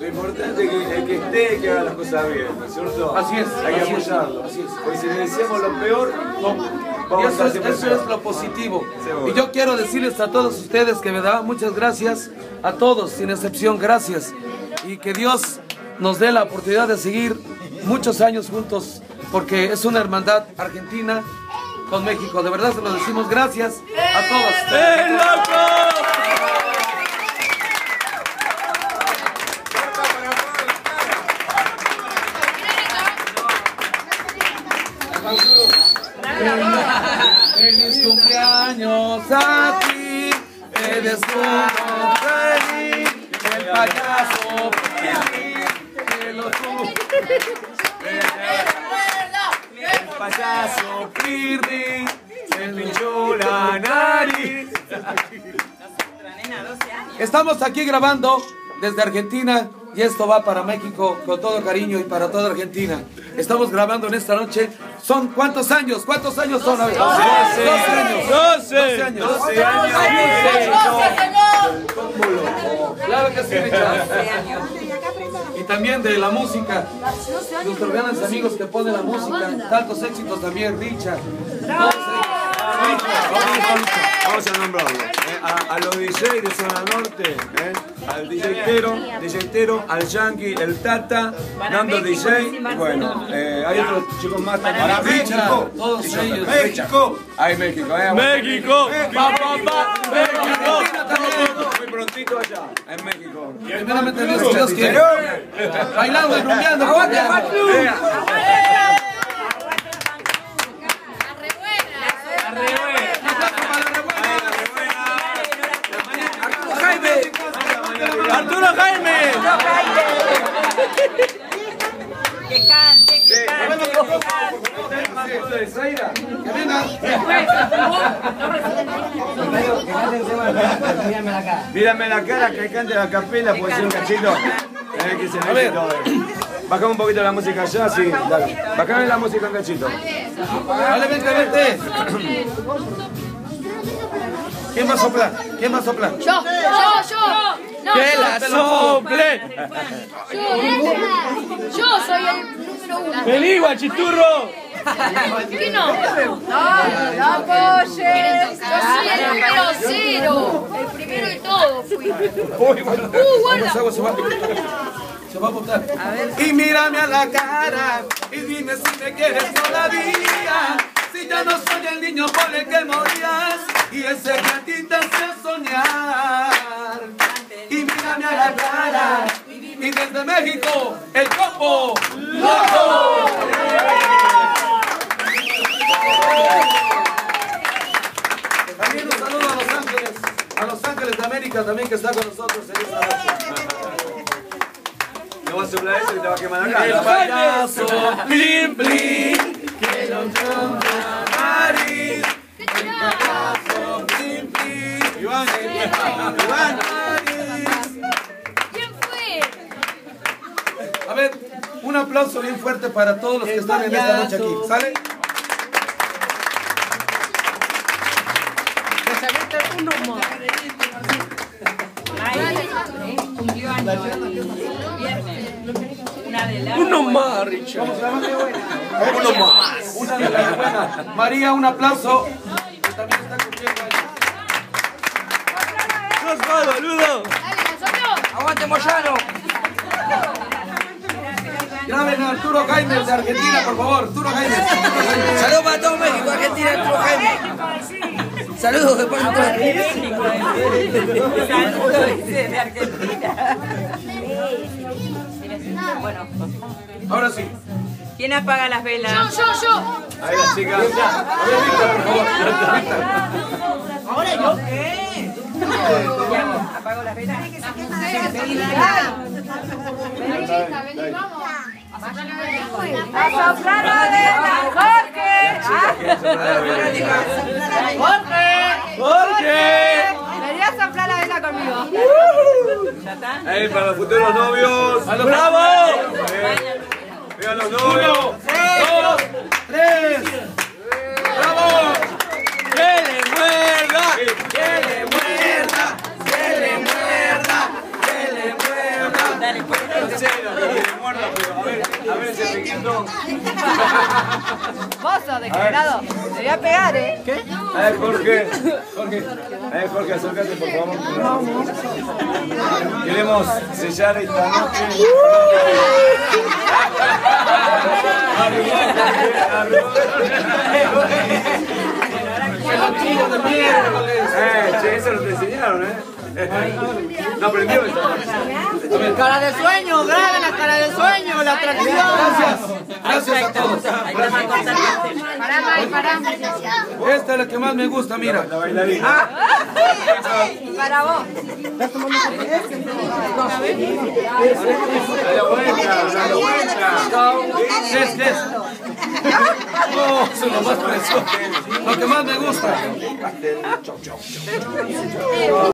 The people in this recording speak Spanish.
Lo importante es que el que esté, que haga las cosas bien, ¿no es cierto? Así es. Hay que apoyarlo. Así es. Porque si le decíamos lo peor, Y eso es lo positivo. Seguro. Y yo quiero decirles a todos ustedes que me da muchas gracias, a todos, sin excepción, gracias. Y que Dios nos dé la oportunidad de seguir muchos años juntos, porque es una hermandad argentina con México. De verdad se lo decimos gracias a todos. ¡Eh, loco! Feliz cumpleaños a ti, eres un feliz, el payaso feliz, que lo el payaso Pirri, se pinchó la nariz. Estamos aquí grabando desde Argentina y esto va para México con todo cariño y para toda Argentina. Estamos grabando en esta noche. ¿Son cuántos años? ¿Cuántos años son? 12 años. 12 años. 12 años. Claro que sí, Richard. Y también de la música. Nuestros grandes amigos que ponen la música. Tantos éxitos también, Richard. Vamos a nombrarlo. A los DJ de Zona Norte, al DJ Tero, al Yankee, el Tata, Nando DJ. Y bueno, hay otros chicos más también. Para México, todos ellos. México. Ay, México. México. México. Muy prontito allá, en México. Primeramente Dios, si Dios quiere. Bailando y rumbeando. Arturo Jaime. Que cante, que cante, Que venga. Mírame la cara, que cante la capela, puede ser un cachito. Que se ver. Bajame un poquito la música allá, sí, dale. Bajame la música un cachito. Dale, vente. ¿Quién va a soplar? ¿Quién va a soplar? Yo. No, ¡Que la sople! yo soy el número 1. ¡Vení, guachiturro! ¿Qué no? No apoyes. Yo soy el número 0. El primero de todo fui. Bueno. Se va a botar. Y mírame a la cara y dime si me quieres todavía. Si ya no soy el niño por el que morías y ese que a ti te hace soñar. Y mírame a la cara y desde México el Copo Loco. También un saludo a Los Ángeles de América también que está con nosotros en esta noche. No vas a soplar eso y te va a quemar la El cara. payaso, blin blin, que lo llama nariz. El payaso, blin blin, Iván, ¿Quién fue? A ver, un aplauso bien fuerte para todos los que están en esta noche aquí. ¿Sale? Uno más, Richard. Uno más. Una de las buenas. María, un aplauso. Que también está cumpliendo años. ¡Sos más, boludo! ¡Aguante, Moyano! Graben a Arturo Jaime de Argentina, por favor. Arturo Jaime. Saludos para todo México, Argentina, Arturo Jaime. Saludos de parte de México. Saludos de Argentina. Bueno. Ahora sí. ¿Quién apaga las velas? Yo. Ahí la chica. A ver, Víctor, por favor. ¿Ahora yo qué? ¿Apago las velas? Vení, vamos. A soplar la vela, Jorge. Deberías soplar la vela conmigo. ¿Ya está? Ahí para los futuros novios. ¡Bravo! Vean los novios. 1, 2, 3. ¡Bravo! ¡Que le muerda! ¡Que le muerda! ¡Que le muerda! ¡Que le muerda! Dale, pues. A ver ese piquito. Vos sos degenerado. Te voy a pegar, ¿eh? ¿Qué? A ver, Jorge. Jorge, acércate, por favor. Queremos sellar esta noche. Che, eso lo te enseñaron, No aprendió esto. Cara de sueño, graben la cara de sueño, la atracción. Gracias a todos. Pará, Mike, pará. Esta es la que más me gusta, mira. La bailarina. Para vos. Dale vuelta. ¿Qué es? Oh, eso es lo más precioso. Lo que más me gusta.